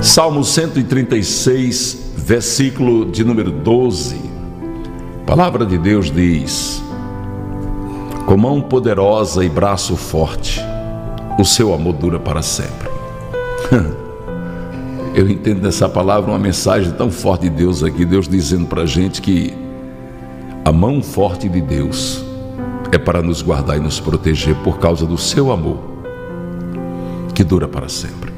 Salmo 136, versículo de número 12. A palavra de Deus diz: com mão poderosa e braço forte, o seu amor dura para sempre. Eu entendo nessa palavra uma mensagem tão forte de Deus aqui, Deus dizendo para a gente que a mão forte de Deus é para nos guardar e nos proteger por causa do seu amor, que dura para sempre.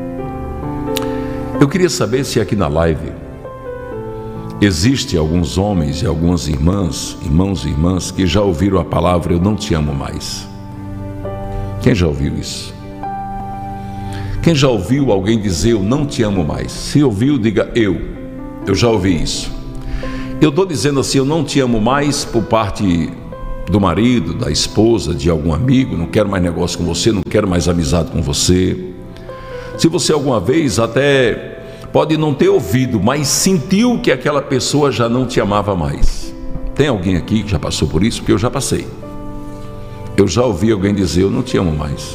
Eu queria saber se aqui na live existe alguns homens e algumas irmãos e irmãs que já ouviram a palavra "eu não te amo mais". Quem já ouviu isso? Quem já ouviu alguém dizer "eu não te amo mais"? Se ouviu, diga eu já ouvi isso. Eu estou dizendo assim, eu não te amo mais por parte do marido, da esposa, de algum amigo, não quero mais negócio com você, não quero mais amizade com você. Se você alguma vez até pode não ter ouvido, mas sentiu que aquela pessoa já não te amava mais. Tem alguém aqui que já passou por isso? Porque eu já passei. Eu já ouvi alguém dizer "eu não te amo mais".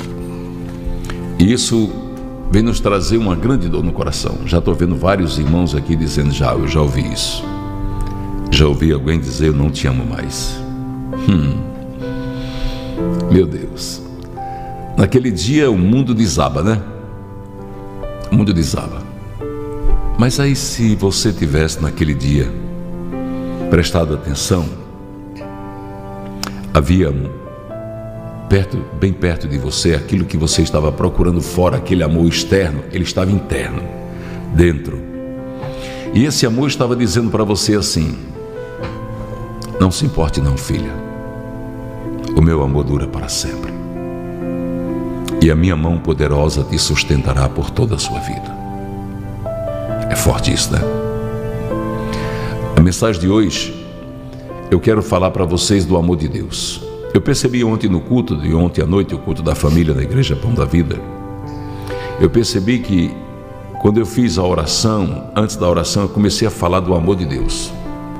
E isso vem nos trazer uma grande dor no coração. Já estou vendo vários irmãos aqui dizendo eu já ouvi isso. Já ouvi alguém dizer "eu não te amo mais". Meu Deus. Naquele dia o mundo desaba, né? O mundo desaba. Mas aí, se você tivesse naquele dia prestado atenção, havia bem perto de você, aquilo que você estava procurando fora, aquele amor externo, ele estava interno, dentro. E esse amor estava dizendo para você assim: não se importe não, filha, o meu amor dura para sempre, e a minha mão poderosa te sustentará por toda a sua vida. É forte isso, né? A mensagem de hoje, eu quero falar para vocês do amor de Deus. Eu percebi ontem no culto, de ontem à noite, o culto da família na Igreja Pão da Vida. Eu percebi que quando eu fiz a oração, antes da oração, eu comecei a falar do amor de Deus.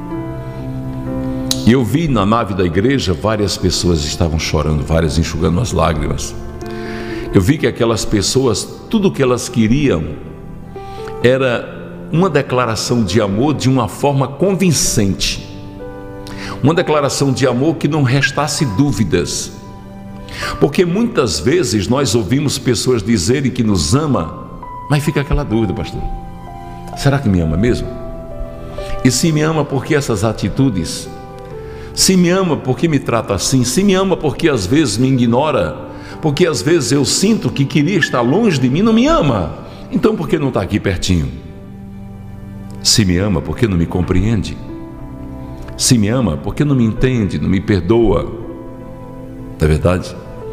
E eu vi na nave da igreja várias pessoas estavam chorando, várias enxugando as lágrimas. Eu vi que aquelas pessoas, tudo que elas queriam era uma declaração de amor de uma forma convincente. Uma declaração de amor que não restasse dúvidas. Porque muitas vezes nós ouvimos pessoas dizerem que nos ama, mas fica aquela dúvida: pastor, será que me ama mesmo? E se me ama, por que essas atitudes? Se me ama, por que me trata assim? Se me ama, por que às vezes me ignora? Porque às vezes eu sinto que queria estar longe de mim, não me ama. Então por que não está aqui pertinho? Se me ama, por que não me compreende? Se me ama, por que não me entende, não me perdoa? Não é verdade?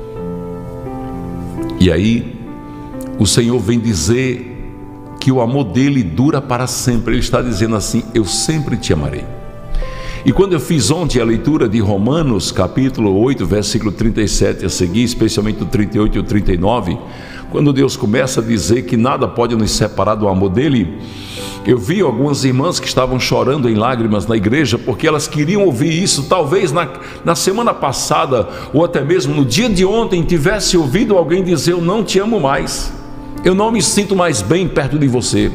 E aí, o Senhor vem dizer que o amor dele dura para sempre. Ele está dizendo assim: eu sempre te amarei. E quando eu fiz ontem a leitura de Romanos, capítulo 8, versículo 37 a seguir, especialmente o 38 e o 39, quando Deus começa a dizer que nada pode nos separar do amor dele, eu vi algumas irmãs que estavam chorando em lágrimas na igreja, porque elas queriam ouvir isso. Talvez na semana passada, ou até mesmo no dia de ontem, tivesse ouvido alguém dizer "eu não te amo mais, eu não me sinto mais bem perto de você".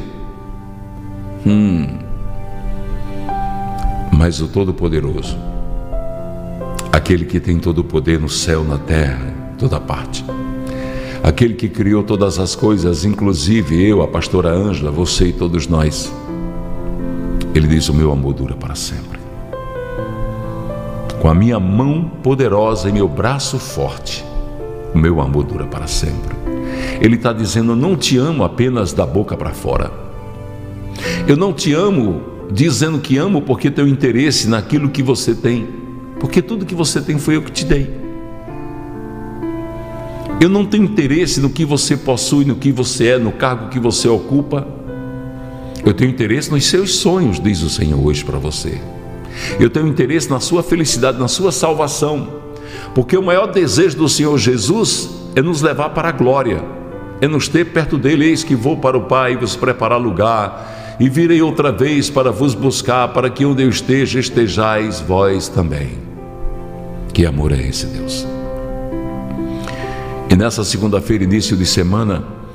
Mas o Todo-Poderoso, aquele que tem todo o poder no céu, na terra, em toda parte, aquele que criou todas as coisas, inclusive eu, a pastora Ângela, você e todos nós, ele diz: o meu amor dura para sempre. Com a minha mão poderosa e meu braço forte, o meu amor dura para sempre. Ele está dizendo: eu não te amo apenas da boca para fora. Eu não te amo dizendo que amo porque tenho interesse naquilo que você tem, porque tudo que você tem foi eu que te dei. Eu não tenho interesse no que você possui, no que você é, no cargo que você ocupa. Eu tenho interesse nos seus sonhos, diz o Senhor hoje para você. Eu tenho interesse na sua felicidade, na sua salvação, porque o maior desejo do Senhor Jesus é nos levar para a glória, é nos ter perto dele. Eis que vou para o Pai vos preparar lugar, e virei outra vez para vos buscar, para que onde eu esteja, estejais vós também. Que amor é esse, Deus? E nessa segunda-feira, início de semana,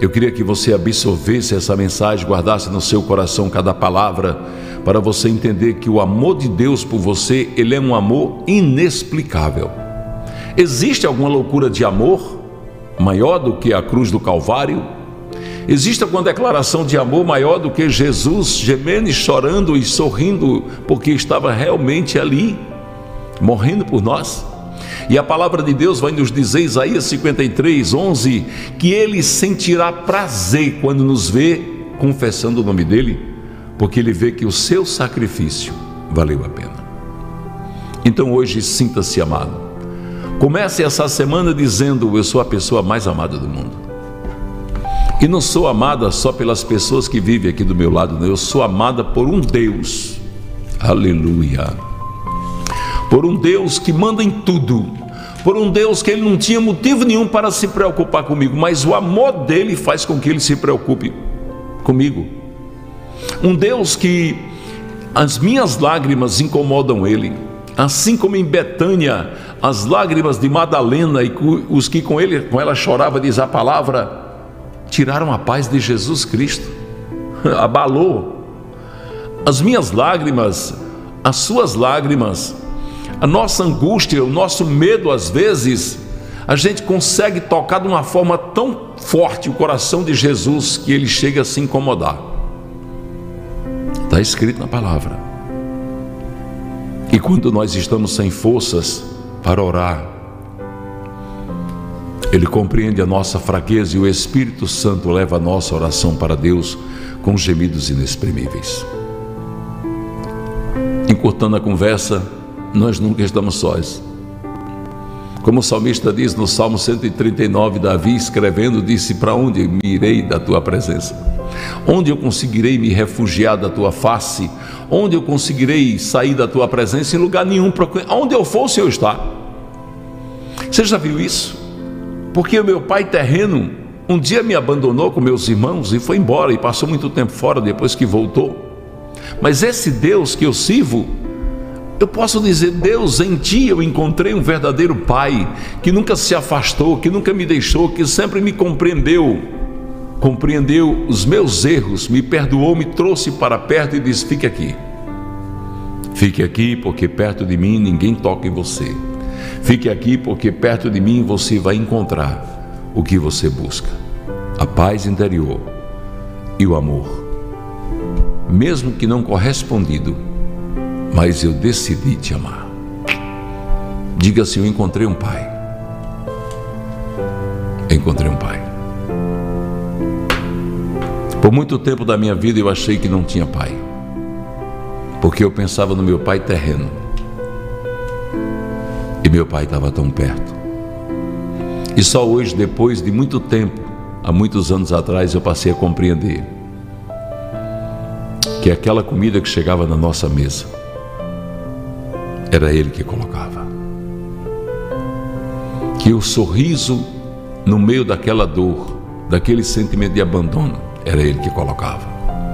Eu queria que você absorvesse essa mensagem, guardasse no seu coração cada palavra, para você entender que o amor de Deus por você, ele é um amor inexplicável. Existe alguma loucura de amor maior do que a cruz do Calvário? Existe alguma declaração de amor maior do que Jesus gemendo e chorando e sorrindo porque estava realmente ali, morrendo por nós? E a palavra de Deus vai nos dizer, Isaías 53:11, que Ele sentirá prazer quando nos vê confessando o nome dEle, porque Ele vê que o seu sacrifício valeu a pena. Então hoje sinta-se amado. Comece essa semana dizendo: eu sou a pessoa mais amada do mundo. E não sou amada só pelas pessoas que vivem aqui do meu lado, não. Eu sou amada por um Deus, aleluia, por um Deus que manda em tudo, por um Deus que Ele não tinha motivo nenhum para se preocupar comigo, mas o amor dEle faz com que Ele se preocupe comigo. Um Deus que as minhas lágrimas incomodam Ele, assim como em Betânia as lágrimas de Madalena e os que com ela chorava, diz a palavra, tiraram a paz de Jesus Cristo, abalou. As minhas lágrimas, as suas lágrimas, a nossa angústia, o nosso medo, às vezes, a gente consegue tocar de uma forma tão forte o coração de Jesus que Ele chega a se incomodar. Está escrito na palavra. E quando nós estamos sem forças para orar, Ele compreende a nossa fraqueza e o Espírito Santo leva a nossa oração para Deus com gemidos inexprimíveis. Encurtando a conversa, nós nunca estamos sós. Como o salmista diz no Salmo 139, Davi escrevendo, disse: para onde me irei da tua presença? Onde eu conseguirei me refugiar da tua face? Onde eu conseguirei sair da tua presença? Em lugar nenhum, onde eu for o Senhor está. Você já viu isso? Porque o meu pai terreno um dia me abandonou com meus irmãos e foi embora e passou muito tempo fora depois que voltou. Mas esse Deus que eu sirvo, eu posso dizer: Deus, em ti eu encontrei um verdadeiro pai que nunca se afastou, que nunca me deixou, que sempre me compreendeu os meus erros, me perdoou, me trouxe para perto e disse: fique aqui porque perto de mim ninguém toca em você. Fique aqui porque perto de mim você vai encontrar o que você busca, a paz interior e o amor, mesmo que não correspondido, mas eu decidi te amar. Diga assim: eu encontrei um pai. Encontrei um pai. Por muito tempo da minha vida eu achei que não tinha pai, porque eu pensava no meu pai terreno. E meu pai estava tão perto. E só hoje, depois de muito tempo, há muitos anos atrás, eu passei a compreender que aquela comida que chegava na nossa mesa era Ele que colocava. Que o sorriso no meio daquela dor, daquele sentimento de abandono, era Ele que colocava.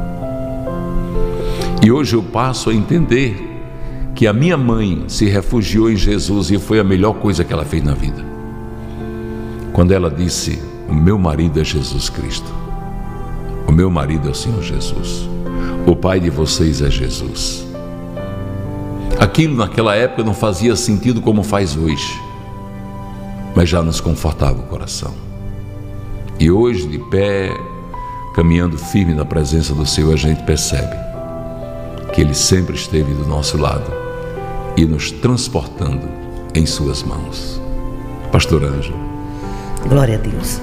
E hoje eu passo a entender que a minha mãe se refugiou em Jesus e foi a melhor coisa que ela fez na vida. Quando ela disse: o meu marido é Jesus Cristo, o meu marido é o Senhor Jesus, o pai de vocês é Jesus. Aquilo naquela época não fazia sentido como faz hoje, mas já nos confortava o coração. E hoje, de pé, caminhando firme na presença do Senhor, a gente percebe que Ele sempre esteve do nosso lado e nos transportando em suas mãos. Pastor Ângelo. Glória a Deus.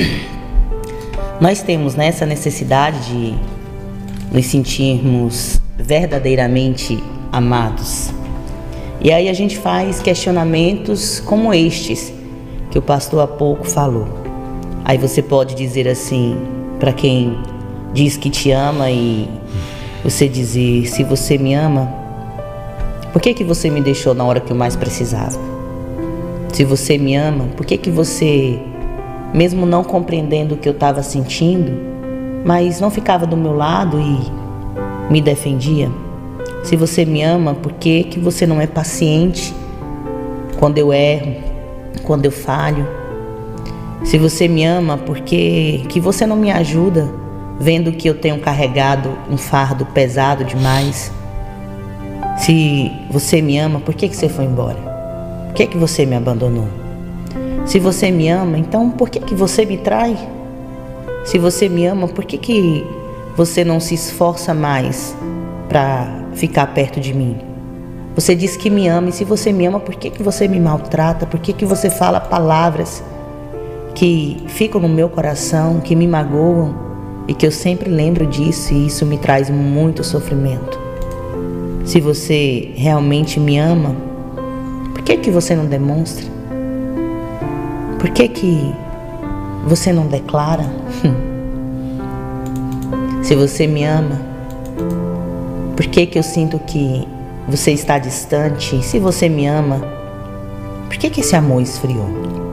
Nós temos essa necessidade de nos sentirmos verdadeiramente amados. E aí a gente faz questionamentos como estes que o pastor há pouco falou. Aí você pode dizer assim, para quem diz que te ama, e você dizer: se você me ama, por que você me deixou na hora que eu mais precisava? Se você me ama, por que você, mesmo não compreendendo o que eu estava sentindo, mas não ficava do meu lado e me defendia? Se você me ama, por que você não é paciente quando eu erro, quando eu falho? Se você me ama, por que você não me ajuda, vendo que eu tenho carregado um fardo pesado demais? Se você me ama, por que você foi embora? Por que você me abandonou? Se você me ama, então por que você me trai? Se você me ama, por que você não se esforça mais para ficar perto de mim? Você diz que me ama, e se você me ama, por que você me maltrata? Por que você fala palavras que ficam no meu coração, que me magoam e que eu sempre lembro disso, e isso me traz muito sofrimento? Se você realmente me ama, por que você não demonstra? Por que você não declara? Se você me ama, por que eu sinto que você está distante? Se você me ama, por que esse amor esfriou?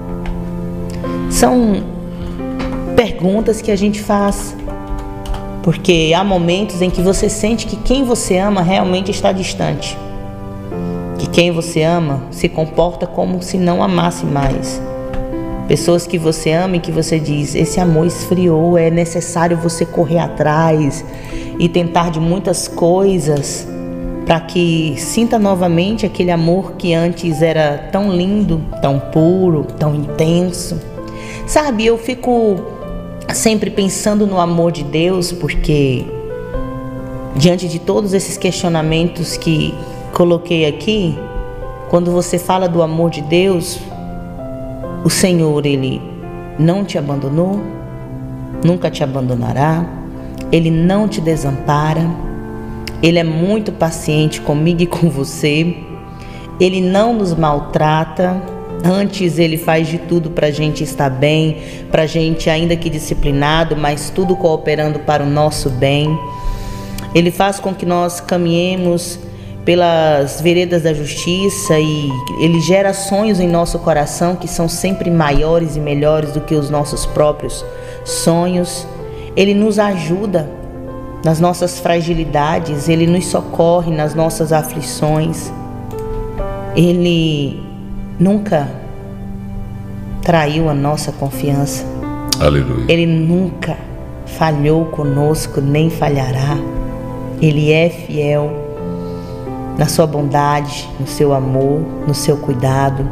São perguntas que a gente faz, porque há momentos em que você sente que quem você ama realmente está distante, que quem você ama se comporta como se não amasse mais. Pessoas que você ama e que você diz, esse amor esfriou, é necessário você correr atrás e tentar de muitas coisas para que sinta novamente aquele amor que antes era tão lindo, tão puro, tão intenso. Sabe, eu fico sempre pensando no amor de Deus, porque diante de todos esses questionamentos que coloquei aqui, quando você fala do amor de Deus, o Senhor, Ele não te abandonou, nunca te abandonará, Ele não te desampara, Ele é muito paciente comigo e com você, Ele não nos maltrata, antes Ele faz de tudo para a gente estar bem, para a gente ainda que disciplinado, mas tudo cooperando para o nosso bem. Ele faz com que nós caminhemos pelas veredas da justiça e Ele gera sonhos em nosso coração que são sempre maiores e melhores do que os nossos próprios sonhos. Ele nos ajuda nas nossas fragilidades, Ele nos socorre nas nossas aflições. Ele nunca traiu a nossa confiança. Aleluia. Ele nunca falhou conosco, nem falhará. Ele é fiel na sua bondade, no seu amor, no seu cuidado.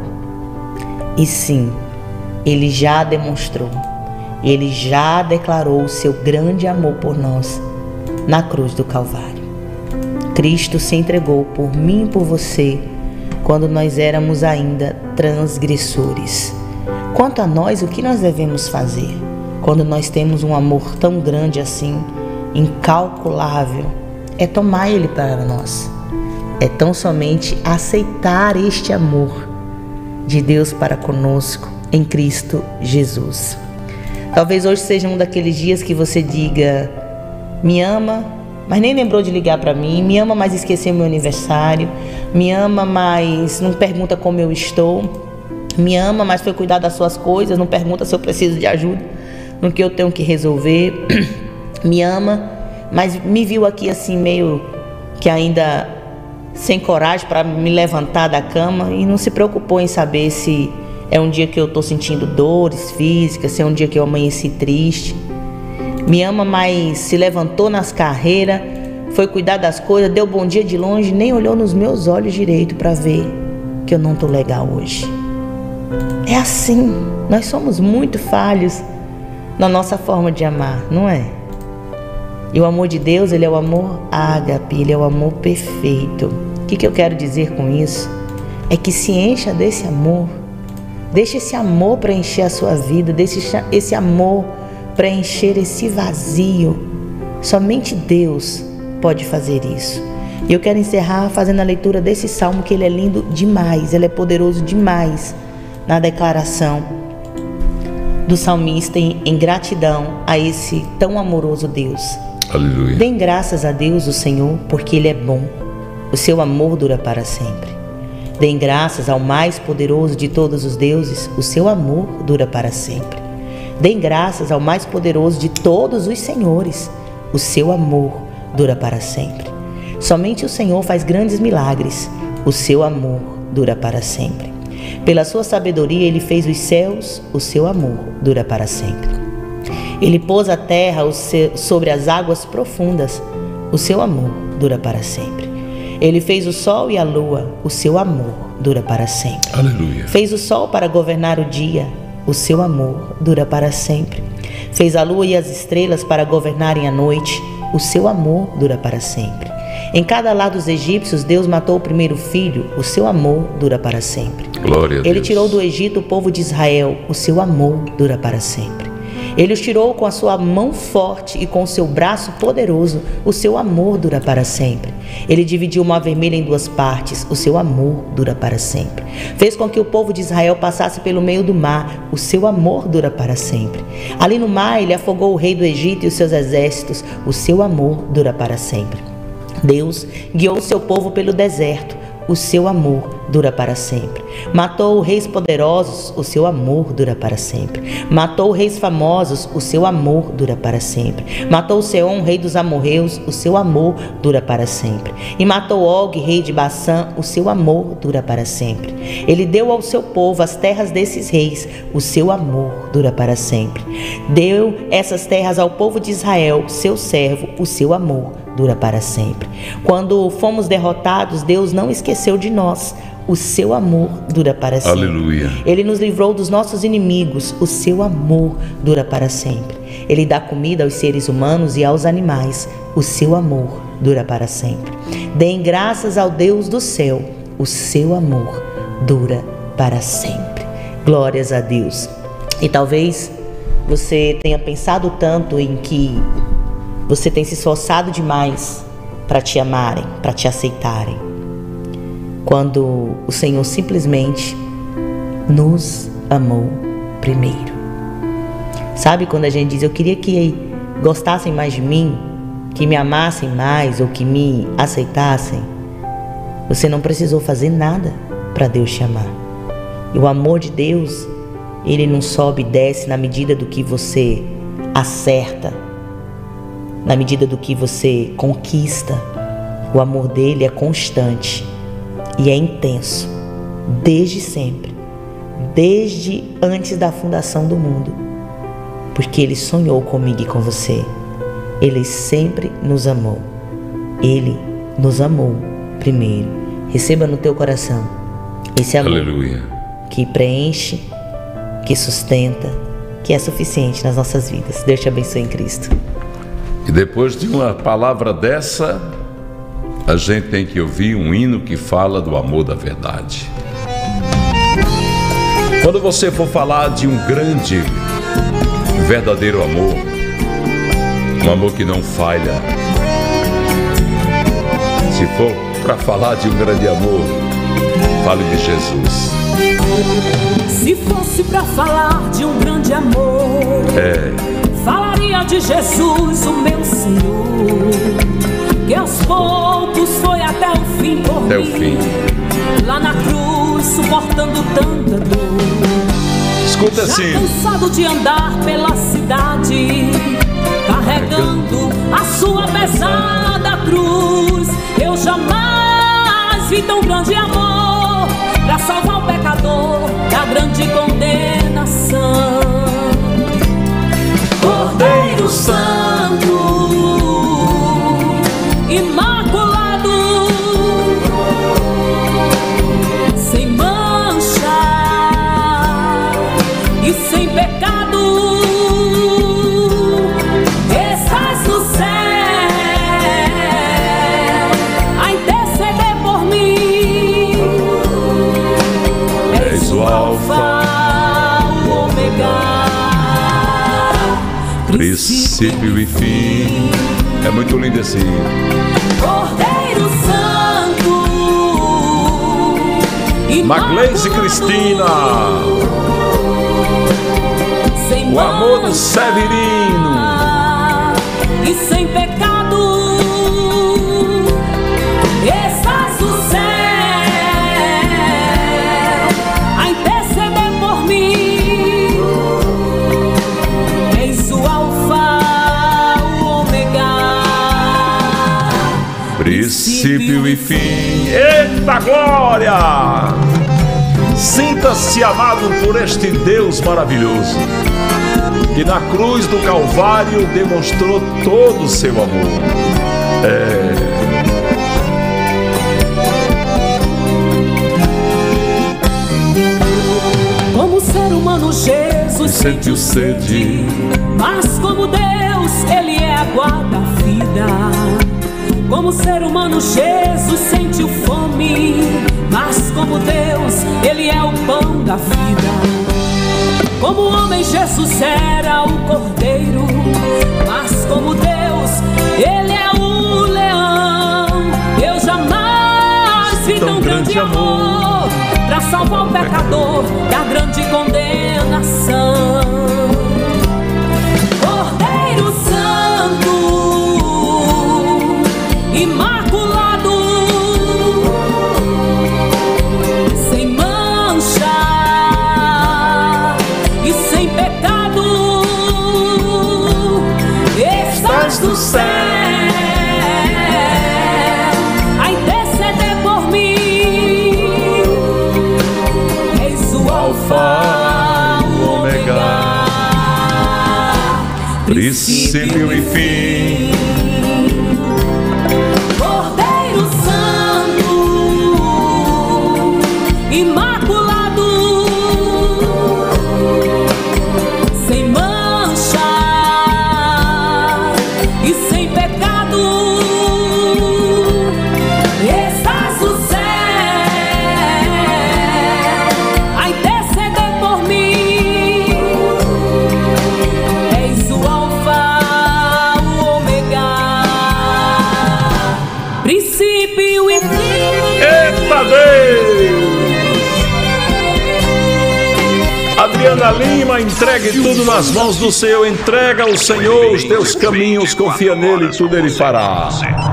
E sim, Ele já demonstrou, Ele já declarou o seu grande amor por nós na cruz do Calvário. Cristo se entregou por mim e por você quando nós éramos ainda transgressores. Quanto a nós, o que nós devemos fazer quando nós temos um amor tão grande assim, incalculável? É tomar Ele para nós. É tão somente aceitar este amor de Deus para conosco em Cristo Jesus. Talvez hoje seja um daqueles dias que você diga, me ama, mas nem lembrou de ligar para mim, me ama, mas esqueceu meu aniversário, me ama, mas não pergunta como eu estou, me ama, mas foi cuidar das suas coisas, não pergunta se eu preciso de ajuda no que eu tenho que resolver, me ama, mas me viu aqui assim meio que ainda sem coragem para me levantar da cama e não se preocupou em saber se é um dia que eu estou sentindo dores físicas, se é um dia que eu amanheci triste. Me ama, mas se levantou nas carreiras, foi cuidar das coisas, deu bom dia de longe, nem olhou nos meus olhos direito para ver que eu não estou legal hoje. É assim, nós somos muito falhos na nossa forma de amar, não é? E o amor de Deus, Ele é o amor ágape, Ele é o amor perfeito. O que eu quero dizer com isso? É que se encha desse amor. Deixe esse amor preencher a sua vida. Deixe esse amor preencher esse vazio. Somente Deus pode fazer isso. E eu quero encerrar fazendo a leitura desse salmo, que ele é lindo demais. Ele é poderoso demais na declaração do salmista em gratidão a esse tão amoroso Deus. Aleluia. Deem graças a Deus, o Senhor, porque Ele é bom. O seu amor dura para sempre. Deem graças ao mais poderoso de todos os deuses. O seu amor dura para sempre. Deem graças ao mais poderoso de todos os senhores. O seu amor dura para sempre. Somente o Senhor faz grandes milagres. O seu amor dura para sempre. Pela sua sabedoria ele fez os céus, o seu amor dura para sempre. Ele pôs a terra sobre as águas profundas, o seu amor dura para sempre. Ele fez o sol e a lua, o seu amor dura para sempre. Aleluia. Fez o sol para governar o dia, o seu amor dura para sempre. Fez a lua e as estrelas para governarem a noite, o seu amor dura para sempre. Em cada lado dos egípcios, Deus matou o primeiro filho, o seu amor dura para sempre. Glória a Deus. Ele tirou do Egito o povo de Israel, o seu amor dura para sempre. Ele os tirou com a sua mão forte e com o seu braço poderoso, o seu amor dura para sempre. Ele dividiu o mar vermelho em duas partes, o seu amor dura para sempre. Fez com que o povo de Israel passasse pelo meio do mar, o seu amor dura para sempre. Ali no mar ele afogou o rei do Egito e os seus exércitos, o seu amor dura para sempre. Deus guiou o seu povo pelo deserto, o seu amor dura para sempre. Matou reis poderosos, o seu amor dura para sempre. Matou reis famosos, o seu amor dura para sempre. Matou Seom, rei dos amorreus, o seu amor dura para sempre. E matou Og, rei de Bassã, o seu amor dura para sempre. Ele deu ao seu povo as terras desses reis, o seu amor dura para sempre. Deu essas terras ao povo de Israel, seu servo, o seu amor dura para sempre. Quando fomos derrotados, Deus não esqueceu de nós. O seu amor dura para sempre. Aleluia. Ele nos livrou dos nossos inimigos. O seu amor dura para sempre. Ele dá comida aos seres humanos e aos animais. O seu amor dura para sempre. Deem graças ao Deus do céu. O seu amor dura para sempre. Glórias a Deus. E talvez você tenha pensado tanto em que você tem se esforçado demais para te amarem, para te aceitarem, quando o Senhor simplesmente nos amou primeiro. Sabe quando a gente diz, eu queria que gostassem mais de mim, que me amassem mais ou que me aceitassem? Você não precisou fazer nada para Deus te amar. E o amor de Deus, ele não sobe e desce na medida do que você acerta, na medida do que você conquista. O amor dele é constante e é intenso, desde sempre, desde antes da fundação do mundo, porque ele sonhou comigo e com você. Ele sempre nos amou. Ele nos amou primeiro. Receba no teu coração esse amor. Aleluia. Que preenche, que sustenta, que é suficiente nas nossas vidas. Deus te abençoe em Cristo. E depois de uma palavra dessa, a gente tem que ouvir um hino que fala do amor da verdade. Quando você for falar de um grande, verdadeiro amor, um amor que não falha, se for para falar de um grande amor, fale de Jesus. Se fosse para falar de um grande amor, falaria de Jesus, o meu Senhor, que aos poucos foi até o fim por Até o mim, fim. lá na cruz, suportando tanta dor. Escuta Já assim. cansado de andar pela cidade, carregando a sua pesada cruz, eu jamais vi tão grande amor para salvar o pecador da grande condenação. Cordeiro Santo, imaculado, sem mancha e sem pecado, estás no céu a interceder por mim. És o Alfa, o Ômega, Princípio e fim. É muito lindo esse hino. Cordeiro Santo, Magleise Cristina, sem o amor do mancha Severino. e sem pecado, estás no céu a interceder por mim. És o Alfa, o Ômega, Princípio e fim. Eita glória! Sinta-se amado por este Deus maravilhoso, que na cruz do Calvário demonstrou todo o seu amor. Como ser humano, Jesus sentiu sede, mas como Deus, Ele é a água da vida. Como ser humano, Jesus sentiu fome, mas como Deus, Ele é o pão da vida. Como homem, Jesus era o cordeiro, mas como Deus, Ele é o leão. Eu jamais vi tão grande amor pra salvar o pecador da grande condenação. Cordeiro Santo, imaculado, sem mancha e sem pecado, estás do céu a interceder por mim. És o Alfa, o Ômega, princípio e fim. Cordeiro Santo, imaculado, sem mancha e sem pecado, estás no céu a interceder por mim. És o Alfa, o Ômega, princípio e fim. Eita Deus! Adriana Lima, entregue tudo nas mãos do Senhor. Entrega ao Senhor os teus caminhos, confia nele e tudo ele fará.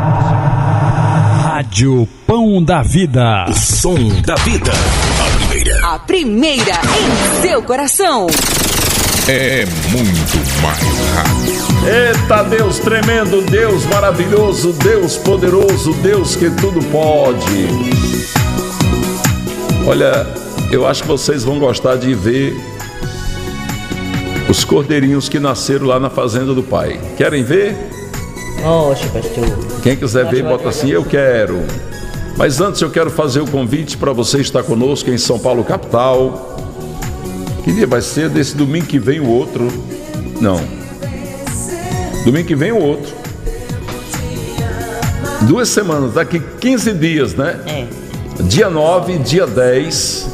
Rádio Pão da Vida. O som da vida. A primeira em seu coração. É muito mais rápido. Eita Deus tremendo, Deus maravilhoso, Deus poderoso, Deus que tudo pode. Olha, eu acho que vocês vão gostar de ver os cordeirinhos que nasceram lá na fazenda do pai. Querem ver? Oxe, pastor. Quem quiser ver, bota assim, eu quero. Mas antes eu quero fazer o convite para você estar conosco em São Paulo, capital. Que dia vai ser? Desse domingo que vem o outro? Não. Domingo que vem o outro. 2 semanas, daqui 15 dias, né? Dia 9, dia 10.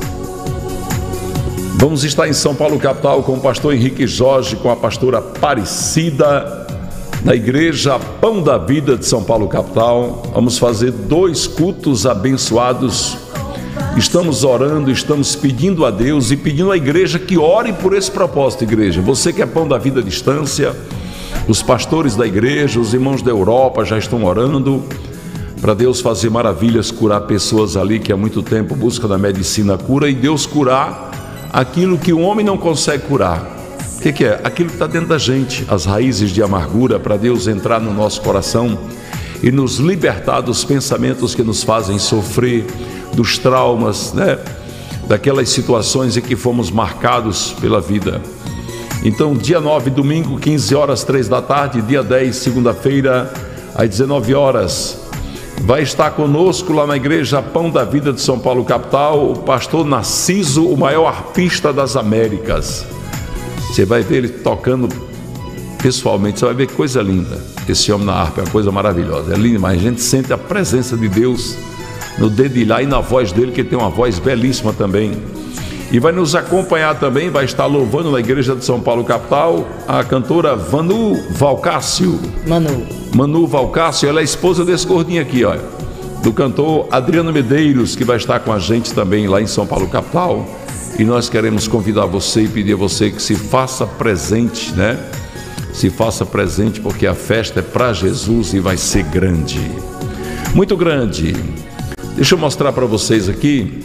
Vamos estar em São Paulo, capital, com o pastor Henrique Jorge, com a pastora Aparecida, na igreja Pão da Vida de São Paulo, capital. Vamos fazer 2 cultos abençoados. Estamos orando, estamos pedindo a Deus e pedindo à igreja que ore por esse propósito, igreja. Você que é Pão da Vida à distância, os pastores da igreja, os irmãos da Europa já estão orando para Deus fazer maravilhas, curar pessoas ali que há muito tempo buscam da medicina a cura, e Deus curar aquilo que o homem não consegue curar. O que é? Aquilo que está dentro da gente, as raízes de amargura, para Deus entrar no nosso coração e nos libertar dos pensamentos que nos fazem sofrer, dos traumas, né? Daquelas situações em que fomos marcados pela vida. Então, dia 9, domingo, 15 horas, 3 da tarde, dia 10, segunda-feira, às 19 horas, vai estar conosco lá na igreja Pão da Vida de São Paulo, capital, o pastor Narciso, o maior arpista das Américas. Você vai ver ele tocando pessoalmente, você vai ver que coisa linda. Esse homem na harpa é uma coisa maravilhosa, é lindo, mas a gente sente a presença de Deus no dedilhar e na voz dele, que tem uma voz belíssima também. E vai nos acompanhar também, vai estar louvando na igreja de São Paulo, capital, a cantora Manu Valcácio. Manu Valcácio, ela é esposa desse gordinho aqui, ó, do cantor Adriano Medeiros, que vai estar com a gente também lá em São Paulo, capital. E nós queremos convidar você e pedir a você que se faça presente, né? Se faça presente, porque a festa é para Jesus e vai ser grande, muito grande. Deixa eu mostrar para vocês aqui.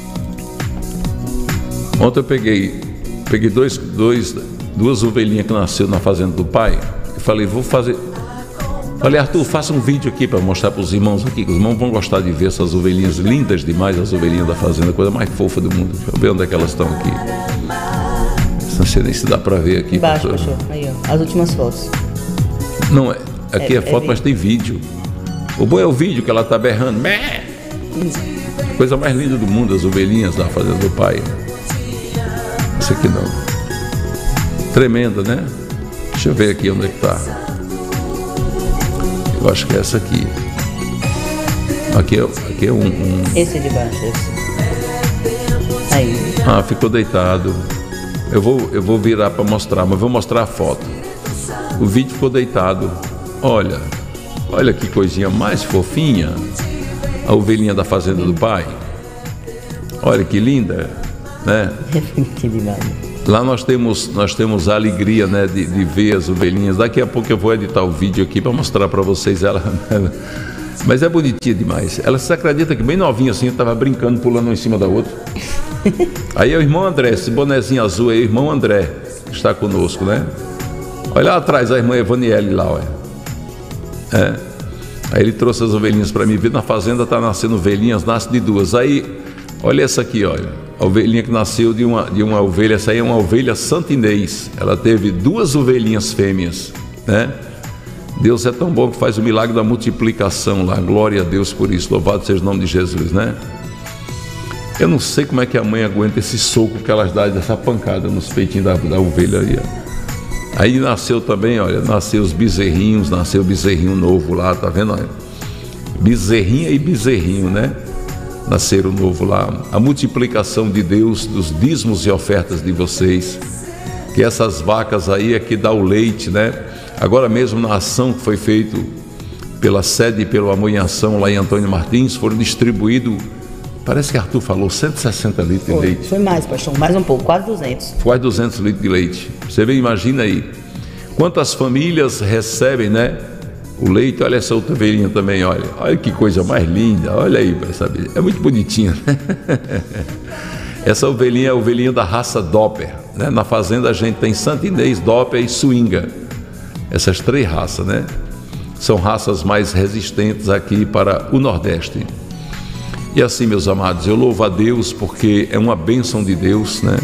Ontem eu peguei duas ovelhinhas que nasceram na fazenda do pai e falei, vou fazer Falei, Arthur, faça um vídeo aqui para mostrar para os irmãos aqui, que os irmãos vão gostar de ver essas ovelhinhas lindas demais, as ovelhinhas da fazenda, coisa mais fofa do mundo. Deixa eu ver onde é que elas estão aqui. Não sei nem se dá para ver aqui. Embaixo, pastor. Aí, ó, as últimas fotos. Não, aqui é foto, mas tem vídeo. O bom é o vídeo que ela está berrando. Bé! Coisa mais linda do mundo, as ovelhinhas da fazenda do pai. Isso aqui não. Tremenda, né? Deixa eu ver aqui onde é que está. Eu acho que é essa aqui. Aqui é um... Esse é de baixo, esse. Aí. Ah, ficou deitado. Eu vou virar para mostrar, mas vou mostrar a foto. O vídeo ficou deitado. Olha que coisinha mais fofinha. A ovelhinha da fazenda do pai. Olha que linda, né? Que demais. Lá nós temos a alegria, né, de ver as ovelhinhas. Daqui a pouco eu vou editar o vídeo aqui para mostrar para vocês ela. Mas é bonitinha demais. Ela se acredita que bem novinha assim, estava brincando, pulando uma em cima da outra. Aí é o irmão André, esse bonezinho azul aí, o irmão André, que está conosco, né? Olha lá atrás a irmã Evaniele lá, olha. Aí ele trouxe as ovelhinhas para mim. Vi na fazenda, está nascendo ovelhinhas, nasce de duas. Aí, olha essa aqui, olha. A ovelhinha que nasceu de uma ovelha, essa aí é uma ovelha santinês. Ela teve 2 ovelhinhas fêmeas, né? Deus é tão bom que faz o milagre da multiplicação lá. Glória a Deus por isso. Louvado seja o nome de Jesus, né? Eu não sei como é que a mãe aguenta esse soco que elas dão, dessa pancada nos peitinhos da ovelha aí, ó. Aí nasceu também, olha, nasceu os bezerrinhos, nasceu o bezerrinho novo lá, tá vendo? Olha? Bezerrinha e bezerrinho, né? Nasceram novo lá. A multiplicação de Deus, dos dízimos e ofertas de vocês, que essas vacas aí é que dá o leite, né? Agora mesmo na ação que foi feita pela sede e pelo Amor em Ação lá em Antônio Martins, foram distribuídos, parece que Arthur falou, 160 litros de leite. Foi mais, pastor, mais um pouco, quase 200. Quase 200 litros de leite. Você vê, imagina aí, quantas famílias recebem, né, o leite. Olha essa outra ovelhinha também, olha que coisa mais linda, olha aí, para saber, é muito bonitinha, né? Essa ovelhinha é a ovelhinha da raça Doppler, né? Na fazenda a gente tem santinês, Doppler e Swinga, essas 3 raças, né? São raças mais resistentes aqui para o Nordeste. E assim, meus amados, eu louvo a Deus porque é uma bênção de Deus, né?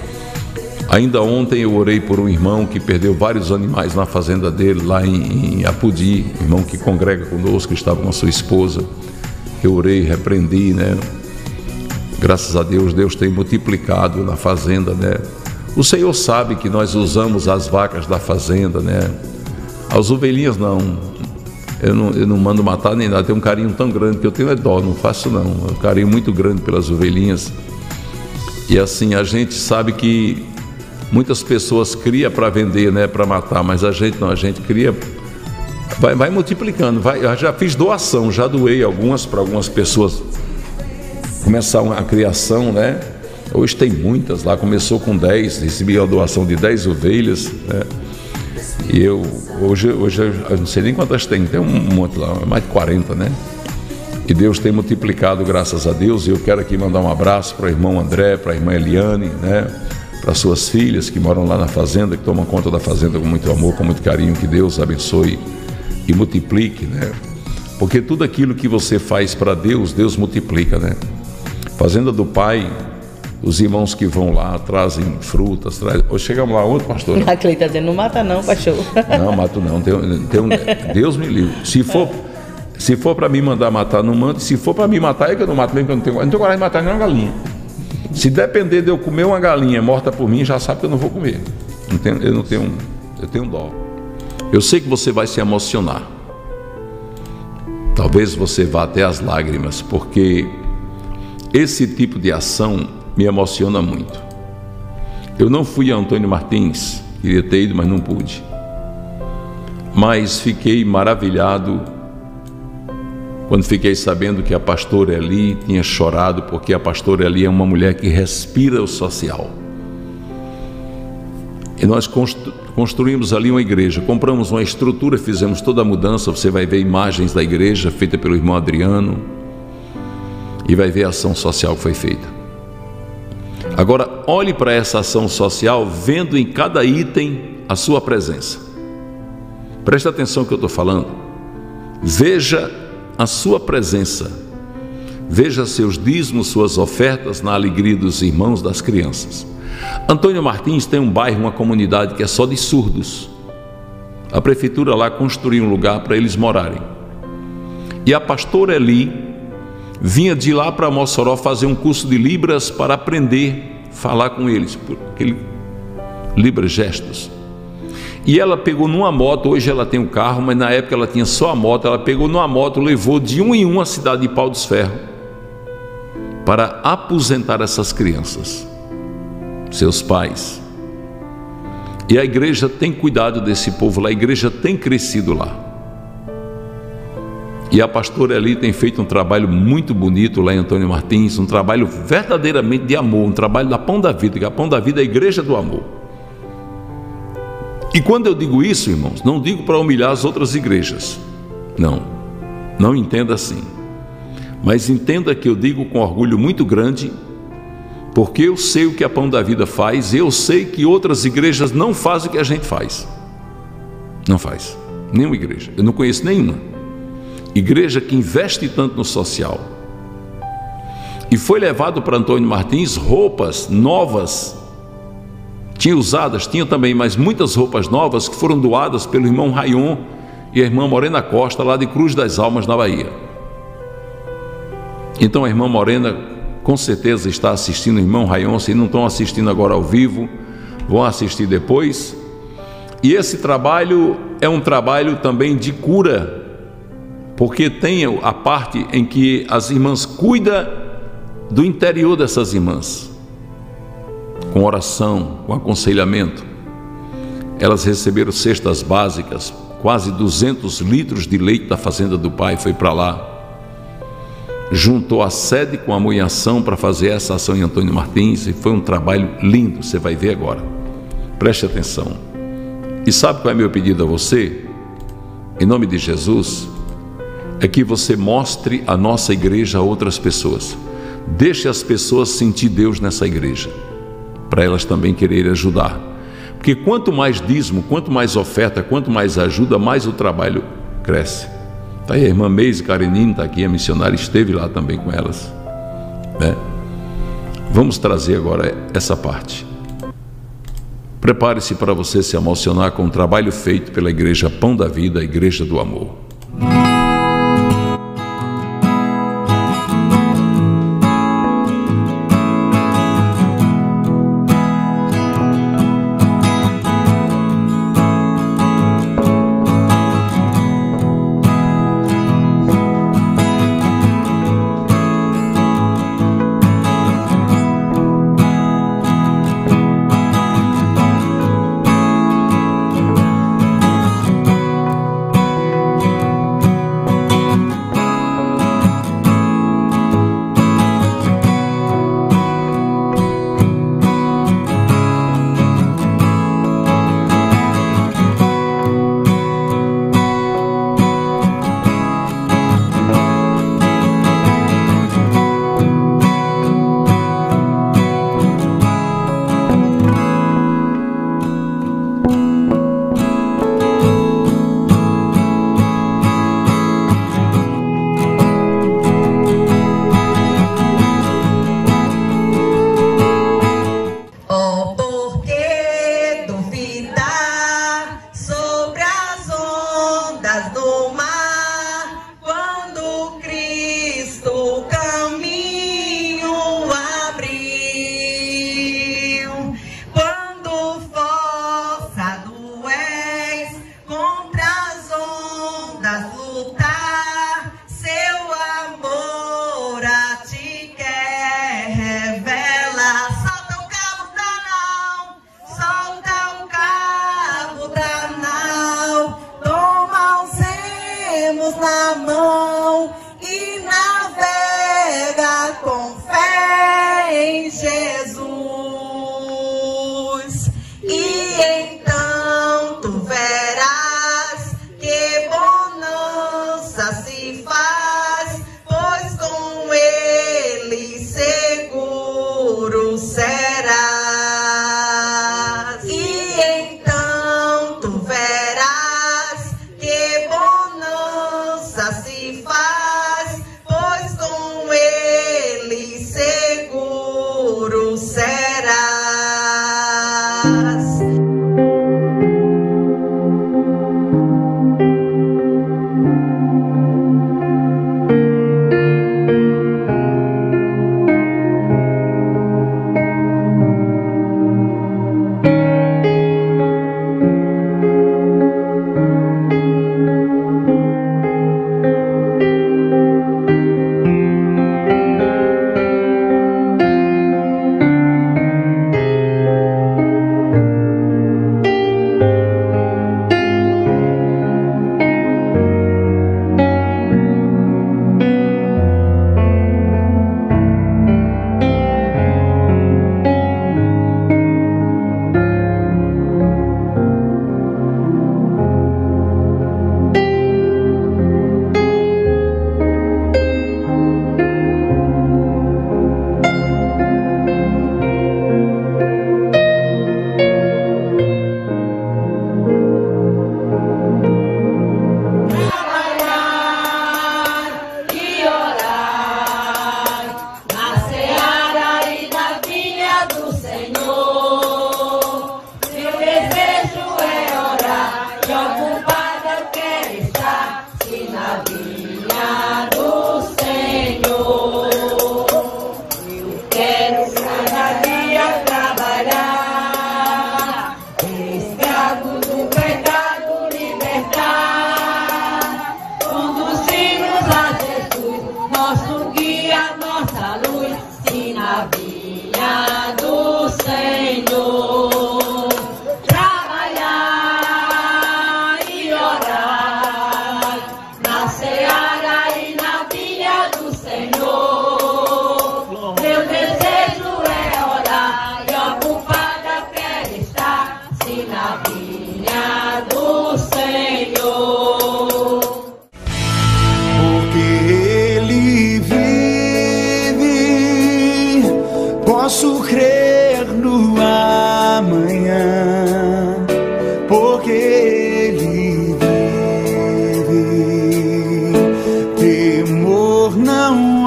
Ainda ontem eu orei por um irmão que perdeu vários animais na fazenda dele, lá em Apodi, irmão que congrega conosco, que estava com a sua esposa. Eu orei, repreendi, né? Graças a Deus, Deus tem multiplicado na fazenda, né? O Senhor sabe que nós usamos as vacas da fazenda, né? As ovelhinhas não. Eu não mando matar nem nada, tenho um carinho tão grande que eu tenho dó, não faço não. Um carinho muito grande pelas ovelhinhas. E assim, a gente sabe que muitas pessoas criam para vender, né, para matar, mas a gente não, a gente cria, vai multiplicando. Eu já fiz doação, já doei algumas para algumas pessoas começar a criação, né? Hoje tem muitas lá, começou com 10, recebi a doação de 10 ovelhas, né? E hoje eu não sei nem quantas tem um monte lá, mais de 40, né? E Deus tem multiplicado, graças a Deus. E eu quero aqui mandar um abraço para o irmão André, para a irmã Eliane, né? Para suas filhas que moram lá na fazenda, que tomam conta da fazenda com muito amor, com muito carinho. Que Deus abençoe e multiplique, né? Porque tudo aquilo que você faz para Deus, Deus multiplica, né? Fazenda do Pai, os irmãos que vão lá trazem frutas, Hoje chegamos lá, outro pastor. A Cleide está dizendo, não mata não, pastor. Não, mato não. Deus me livre. Se for para mim mandar matar, não mando. Se for para mim matar, é que eu não mato mesmo, que eu não tenho coragem de matar nem uma galinha. Se depender de eu comer uma galinha morta por mim, já sabe que eu não vou comer. Eu tenho dó. Eu sei que você vai se emocionar. Talvez você vá até as lágrimas, porque esse tipo de ação me emociona muito. Eu não fui a Antônio Martins, queria ter ido, mas não pude. Mas fiquei maravilhado quando fiquei sabendo que a pastora Eli tinha chorado, porque a pastora Eli é uma mulher que respira o social. E nós construímos ali uma igreja, compramos uma estrutura, fizemos toda a mudança. Você vai ver imagens da igreja feita pelo irmão Adriano e vai ver a ação social que foi feita. Agora, olhe para essa ação social, vendo em cada item a sua presença. Preste atenção no que eu estou falando. Veja a sua presença, veja seus dízimos, suas ofertas na alegria dos irmãos, das crianças. Antônio Martins tem um bairro, uma comunidade que é só de surdos. A prefeitura lá construiu um lugar para eles morarem. E a pastora Eli vinha de lá para Mossoró fazer um curso de Libras para aprender a falar com eles, por aquele Libras gestos. E ela pegou numa moto, hoje ela tem um carro, mas na época ela tinha só a moto. Ela pegou numa moto, levou de um em um a cidade de Pau dos Ferros para aposentar essas crianças, seus pais. E a igreja tem cuidado desse povo lá, a igreja tem crescido lá. E a pastora ali tem feito um trabalho muito bonito lá em Antônio Martins, um trabalho verdadeiramente de amor, um trabalho da Pão da Vida, que a Pão da Vida é a igreja do amor. E quando eu digo isso, irmãos, não digo para humilhar as outras igrejas, não entenda assim, mas entenda que eu digo com orgulho muito grande, porque eu sei o que a Pão da Vida faz, eu sei que outras igrejas não fazem o que a gente faz, não faz, nenhuma igreja, eu não conheço nenhuma igreja que investe tanto no social. E foi levado para Antônio Martins roupas novas, tinha usadas, tinha também, mas muitas roupas novas que foram doadas pelo irmão Rayon e a irmã Morena Costa, lá de Cruz das Almas, na Bahia. Então a irmã Morena com certeza está assistindo o irmão Rayon, se não estão assistindo agora ao vivo, vão assistir depois. E esse trabalho é um trabalho também de cura, porque tem a parte em que as irmãs cuidam do interior dessas irmãs, com oração, com aconselhamento. Elas receberam cestas básicas, quase 200 litros de leite da fazenda do pai, foi para lá. Juntou a sede com a Munhação para fazer essa ação em Antônio Martins, e foi um trabalho lindo, você vai ver agora. Preste atenção. E sabe qual é meu pedido a você? Em nome de Jesus, é que você mostre a nossa igreja a outras pessoas. Deixe as pessoas sentir Deus nessa igreja, para elas também quererem ajudar. Porque quanto mais dízimo, quanto mais oferta, quanto mais ajuda, mais o trabalho cresce. Está aí a irmã Meise Karenine, está aqui, a missionária esteve lá também com elas, né? Vamos trazer agora essa parte. Prepare-se para você se emocionar com o trabalho feito pela Igreja Pão da Vida, a Igreja do Amor. e ocupada eu quero estar, se na vinha do Senhor. Eu quero cada dia trabalhar, escravo do pecado libertar, conduzir-nos a Jesus, nosso guia, nossa luz, se na vinha do Senhor. Trabalhar e orar na seara e na vinha do Senhor. Meu desejo é orar e ocupada quero estar, se na vinha do Senhor. Porque Ele vive, posso crer no amanhã. Porque Ele vive, temor não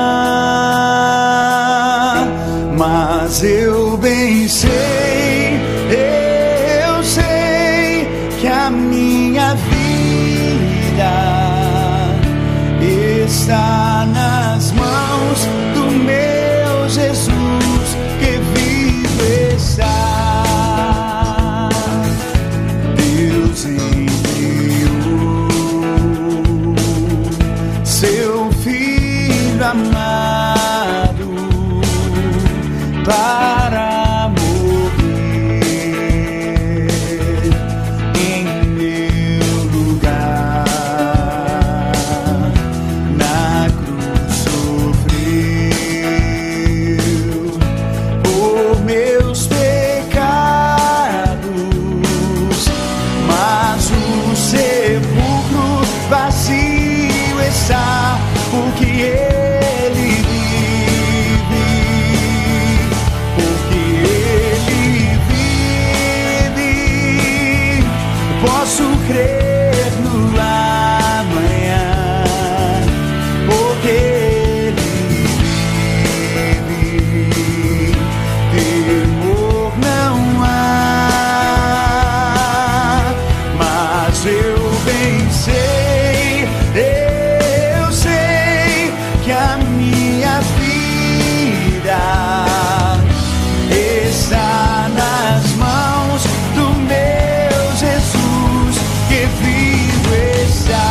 há, mas eu bem sei, eu sei que a minha vida está nas mãos do meu Jesus que vivo está. Deus enviou seu Filho amado para morrer em meu lugar. Na cruz sofreu por meus pecados, mas o sepulcro vazio está, porque Ele vive, porque Ele vive, posso crer no amanhã, porque Ele vive, temor não há, mas eu bem sei, eu sei que a minha vida está nas mãos do meu Jesus que vivo está.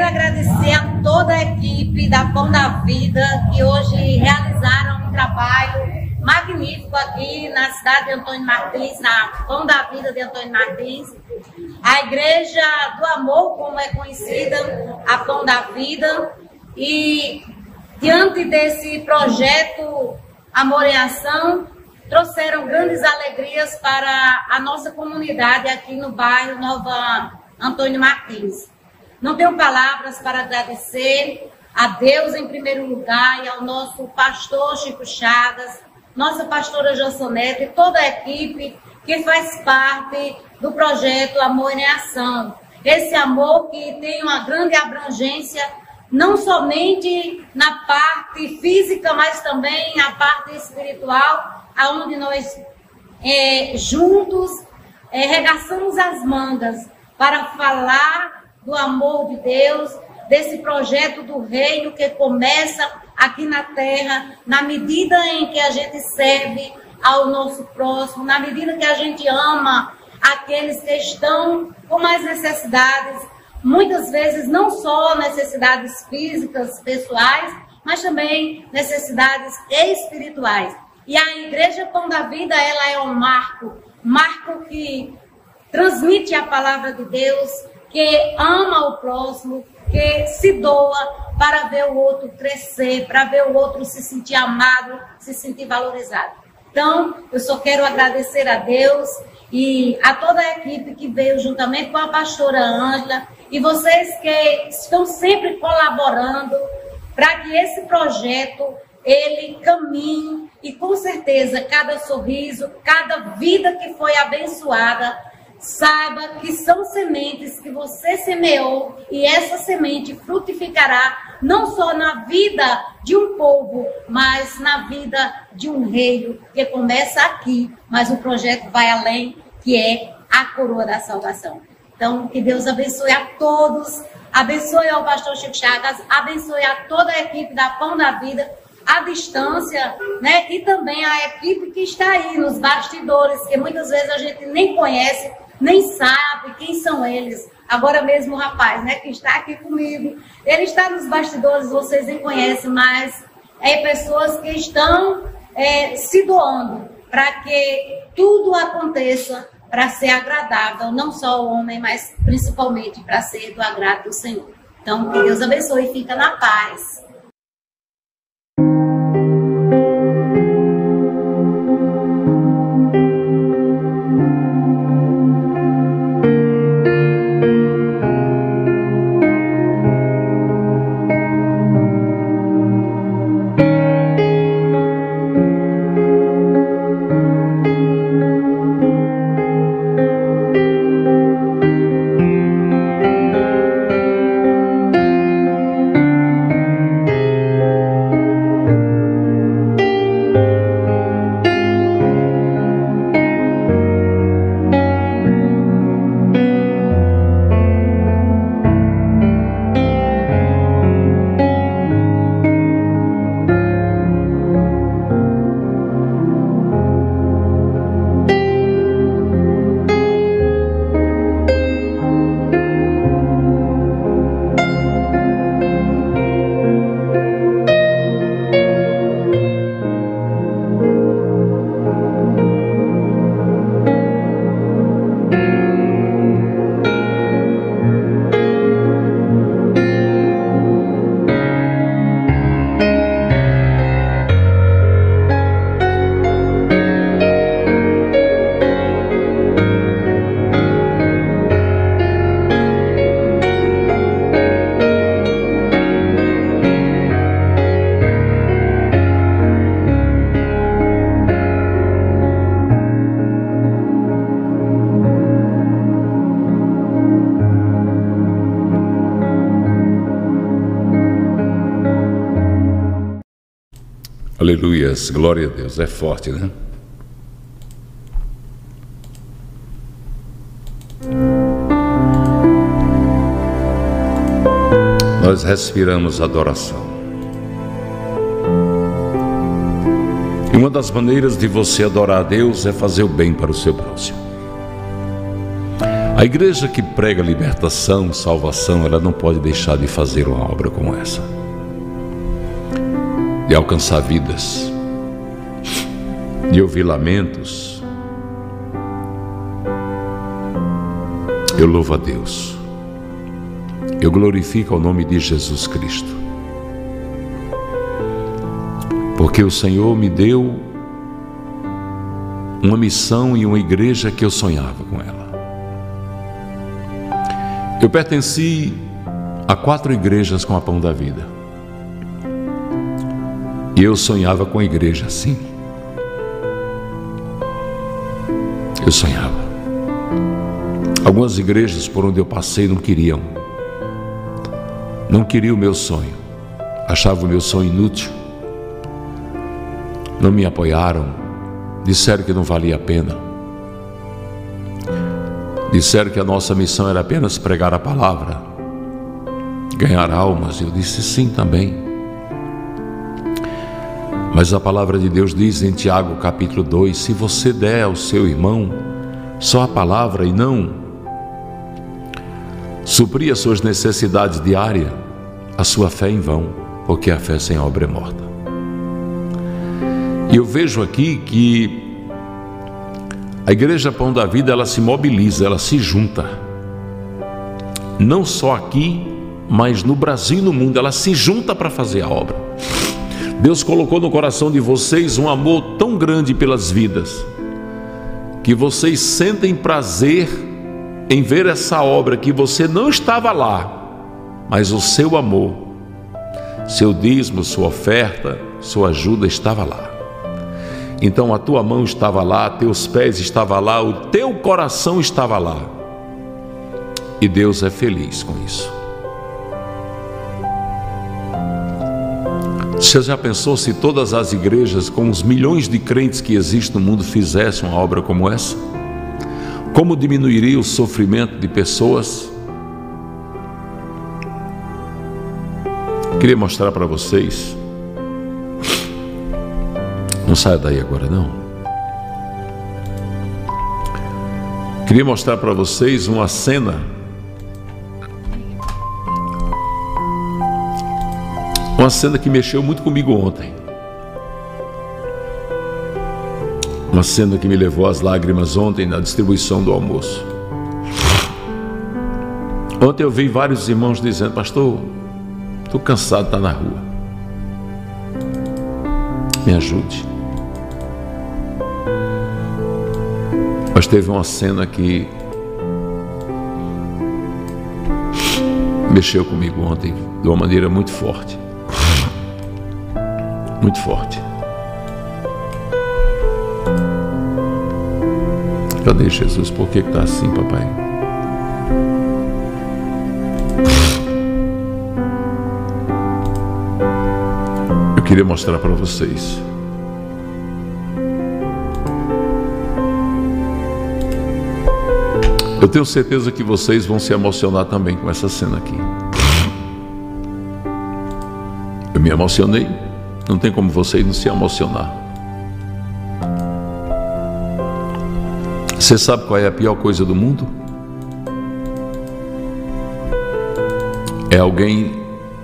quero agradecer a toda a equipe da Pão da Vida que hoje realizaram um trabalho magnífico aqui na cidade de Antônio Martins, na Pão da Vida de Antônio Martins. A Igreja do Amor, como é conhecida, a Pão da Vida. E diante desse projeto Amor em Ação, trouxeram grandes alegrias para a nossa comunidade aqui no bairro Nova Antônio Martins. Não tenho palavras para agradecer a Deus em primeiro lugar e ao nosso pastor Chico Chagas, nossa pastora Jansonete e toda a equipe que faz parte do projeto Amor em Ação. Esse amor que tem uma grande abrangência, não somente na parte física, mas também na parte espiritual, aonde nós juntos regaçamos as mangas para falar do amor de Deus, desse projeto do reino que começa aqui na terra, na medida em que a gente serve ao nosso próximo, na medida que a gente ama aqueles que estão com mais necessidades, muitas vezes não só necessidades físicas, pessoais, mas também necessidades espirituais. E a Igreja Pão da Vida, ela é um marco que transmite a palavra de Deus, que ama o próximo, que se doa para ver o outro crescer, para ver o outro se sentir amado, se sentir valorizado. Então, eu só quero agradecer a Deus e a toda a equipe que veio juntamente com a pastora Ângela e vocês que estão sempre colaborando para que esse projeto ele caminhe e com certeza cada sorriso, cada vida que foi abençoada, saiba que são sementes que você semeou e essa semente frutificará não só na vida de um povo, mas na vida de um reino que começa aqui, mas o projeto vai além, que é a coroa da salvação. Então, que Deus abençoe a todos, abençoe ao pastor Chico Chagas, abençoe a toda a equipe da Pão da Vida, à distância, né? E também a equipe que está aí nos bastidores, que muitas vezes a gente nem conhece, nem sabe quem são eles. Agora mesmo o rapaz, né, que está aqui comigo, ele está nos bastidores, vocês nem conhecem, mas pessoas que estão se doando para que tudo aconteça para ser agradável, não só ao homem, mas principalmente para ser do agrado do Senhor. Então, que Deus abençoe e fica na paz. Aleluias, glória a Deus, é forte, né? Nós respiramos adoração. E uma das maneiras de você adorar a Deus é fazer o bem para o seu próximo. A igreja que prega libertação, salvação, ela não pode deixar de fazer uma obra como essa, de alcançar vidas, de ouvir lamentos. Eu louvo a Deus, eu glorifico o nome de Jesus Cristo, porque o Senhor me deu uma missão e uma igreja que eu sonhava com ela. Eu pertenci a 4 igrejas com a Pão da Vida, e eu sonhava com a igreja assim. Eu sonhava. Algumas igrejas por onde eu passei não queriam o meu sonho, achavam o meu sonho inútil, não me apoiaram, disseram que não valia a pena, disseram que a nossa missão era apenas pregar a palavra, ganhar almas. Eu disse sim também, mas a palavra de Deus diz em Tiago capítulo 2, se você der ao seu irmão só a palavra e não suprir as suas necessidades diárias, a sua fé é em vão, porque a fé sem obra é morta. E eu vejo aqui que a Igreja Pão da Vida, ela se mobiliza, ela se junta, não só aqui, mas no Brasil e no mundo, ela se junta para fazer a obra. Deus colocou no coração de vocês um amor tão grande pelas vidas, que vocês sentem prazer em ver essa obra, que você não estava lá, mas o seu amor, seu dízimo, sua oferta, sua ajuda estava lá. Então a tua mão estava lá, teus pés estavam lá, o teu coração estava lá, e Deus é feliz com isso. Você já pensou se todas as igrejas, com os milhões de crentes que existem no mundo, fizessem uma obra como essa? Como diminuiria o sofrimento de pessoas? Queria mostrar para vocês, não saia daí agora não. Queria mostrar para vocês uma cena, que mexeu muito comigo ontem. Uma cena que me levou às lágrimas ontem na distribuição do almoço. Ontem eu vi vários irmãos dizendo: pastor, estou cansado de estar na rua, me ajude. Mas teve uma cena que mexeu comigo ontem de uma maneira muito forte. Muito forte. Cadê Jesus? Por que está assim, papai? Eu queria mostrar para vocês. Eu tenho certeza que vocês vão se emocionar também com essa cena aqui. Eu me emocionei. Não tem como vocês não se emocionar. Você sabe qual é a pior coisa do mundo? É alguém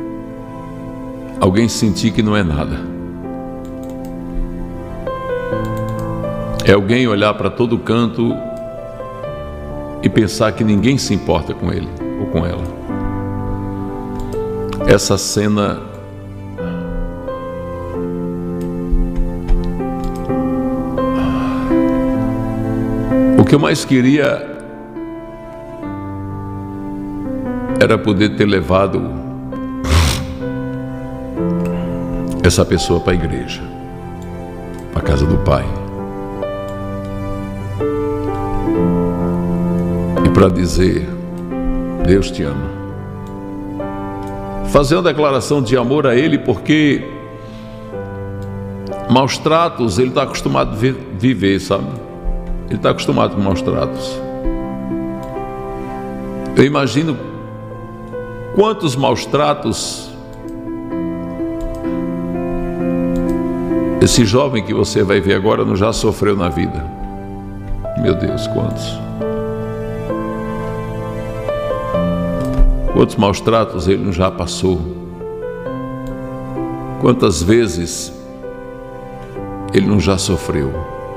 sentir que não é nada. É alguém olhar para todo canto e pensar que ninguém se importa com ele ou com ela. Essa cena o que eu mais queria era poder ter levado essa pessoa para a igreja, para a casa do Pai, e para dizer: Deus te ama. Fazer uma declaração de amor a Ele, porque maus tratos Ele está acostumado a viver, sabe? Ele está acostumado com maus tratos. Eu imagino quantos maus tratos esse jovem que você vai ver agora não já sofreu na vida. Meu Deus, quantos. Quantos maus tratos ele não já passou? Quantas vezes ele não já sofreu?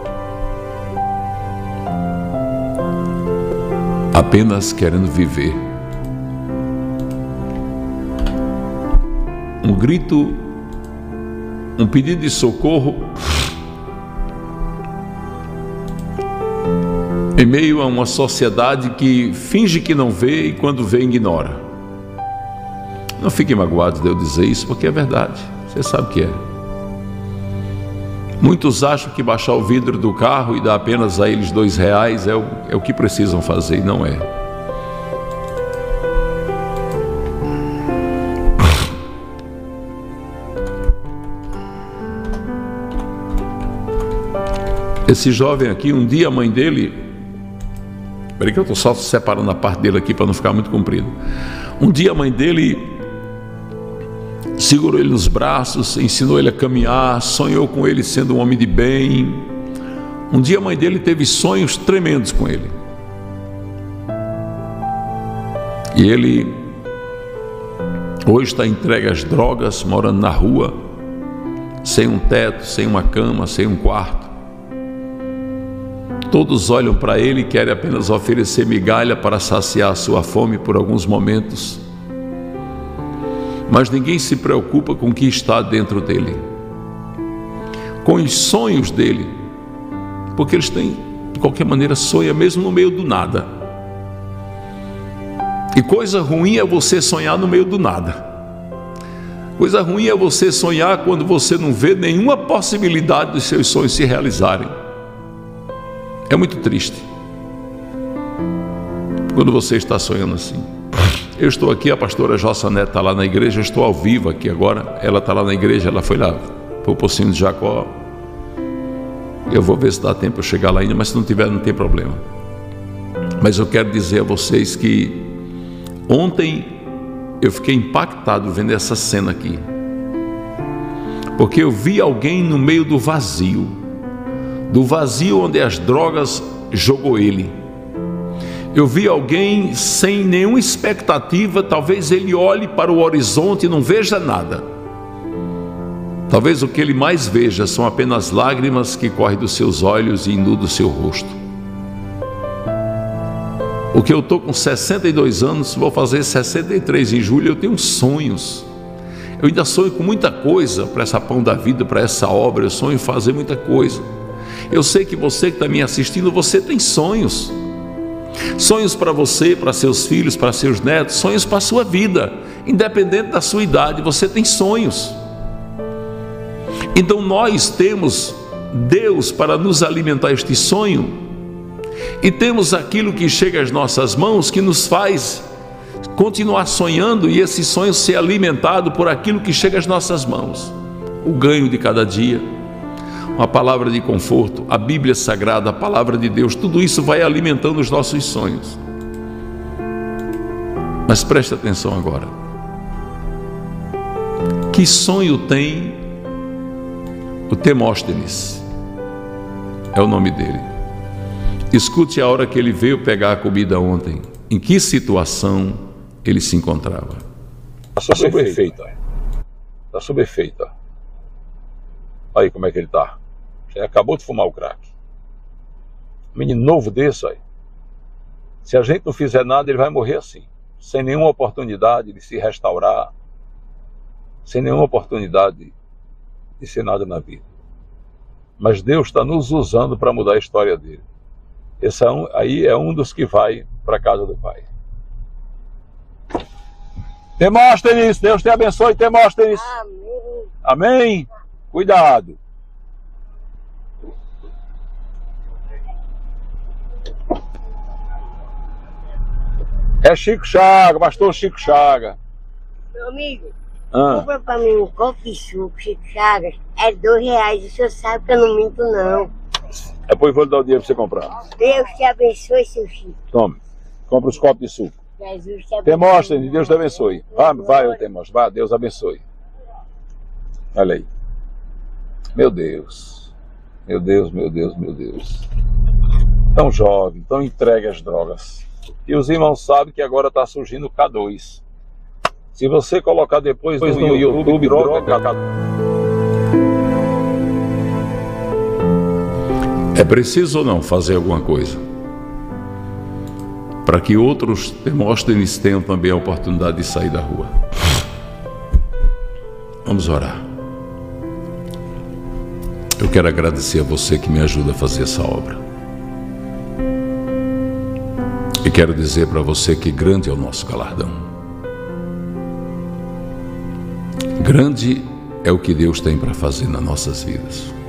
Apenas querendo viver. Um grito, um pedido de socorro em meio a uma sociedade que finge que não vê e quando vê ignora. Não fiquem magoados de eu dizer isso, porque é verdade, você sabe o que é. Muitos acham que baixar o vidro do carro e dar apenas a eles R$2 é o que precisam fazer, e não é. Esse jovem aqui, um dia a mãe dele... Peraí que eu estou só separando a parte dele aqui para não ficar muito comprido. Um dia a mãe dele segurou ele nos braços, ensinou ele a caminhar, sonhou com ele sendo um homem de bem. Um dia a mãe dele teve sonhos tremendos com ele. E ele hoje está entregue às drogas, morando na rua, sem um teto, sem uma cama, sem um quarto. Todos olham para ele e querem apenas oferecer migalha para saciar a sua fome por alguns momentos. Mas ninguém se preocupa com o que está dentro dele, com os sonhos dele, porque eles têm, de qualquer maneira, sonha mesmo no meio do nada. E coisa ruim é você sonhar no meio do nada. Coisa ruim é você sonhar quando você não vê nenhuma possibilidade dos seus sonhos se realizarem. É muito triste quando você está sonhando assim. Eu estou aqui, a pastora Jossa Neto está lá na igreja, eu estou ao vivo aqui agora. Ela está lá na igreja, ela foi lá para o Pocinho de Jacó. Eu vou ver se dá tempo eu chegar lá ainda, mas se não tiver, não tem problema. Mas eu quero dizer a vocês que ontem eu fiquei impactado vendo essa cena aqui, porque eu vi alguém no meio do vazio onde as drogas jogou ele. Eu vi alguém sem nenhuma expectativa. Talvez ele olhe para o horizonte e não veja nada. Talvez o que ele mais veja são apenas lágrimas que correm dos seus olhos e inundam o seu rosto. Porque eu estou com 62 anos, vou fazer 63 em julho, eu tenho sonhos. Eu ainda sonho com muita coisa para essa Pão da Vida, para essa obra. Eu sonho em fazer muita coisa. Eu sei que você que está me assistindo, você tem sonhos. Sonhos para você, para seus filhos, para seus netos, sonhos para a sua vida. Independente da sua idade, você tem sonhos. Então nós temos Deus para nos alimentar este sonho. E temos aquilo que chega às nossas mãos, que nos faz continuar sonhando, e esse sonho ser alimentado por aquilo que chega às nossas mãos. O ganho de cada dia, uma palavra de conforto, a Bíblia Sagrada, a palavra de Deus, tudo isso vai alimentando os nossos sonhos. Mas preste atenção agora. Que sonho tem o Temóstenes? É o nome dele. Escute a hora que ele veio pegar a comida ontem. Em que situação ele se encontrava? Está sob efeito. Está sob efeito. Aí como é que ele está. Ele acabou de fumar o crack. Menino novo desse aí. Se a gente não fizer nada, ele vai morrer assim, sem nenhuma oportunidade de se restaurar, sem nenhuma oportunidade de ser nada na vida. Mas Deus está nos usando para mudar a história dele. Esse aí é um dos que vai para a casa do Pai. Temóstenes, Deus te abençoe, Temóstenes. Amém. Amém? Cuidado. É Chico Chaga, pastor Chico Chaga. Meu amigo, compra pra mim um copo de suco, Chico Chagas. É R$2. O senhor sabe que eu não minto, não. Depois vou lhe dar o dinheiro para você comprar. Deus te abençoe, seu Chico. Tome, compra os copos de suco. Jesus te abençoe. Temóstenes, Deus te abençoe. Vai, Temóstenes, vai, Deus abençoe. Olha aí. Meu Deus. Meu Deus, meu Deus, meu Deus. Tão jovem, tão entregue às drogas. E os irmãos sabem que agora está surgindo o K2. Se você colocar depois no YouTube, droga. É preciso ou não fazer alguma coisa para que outros Demóstenes tenham também a oportunidade de sair da rua. Vamos orar. Eu quero agradecer a você que me ajuda a fazer essa obra. E quero dizer para você que grande é o nosso galardão. Grande é o que Deus tem para fazer nas nossas vidas.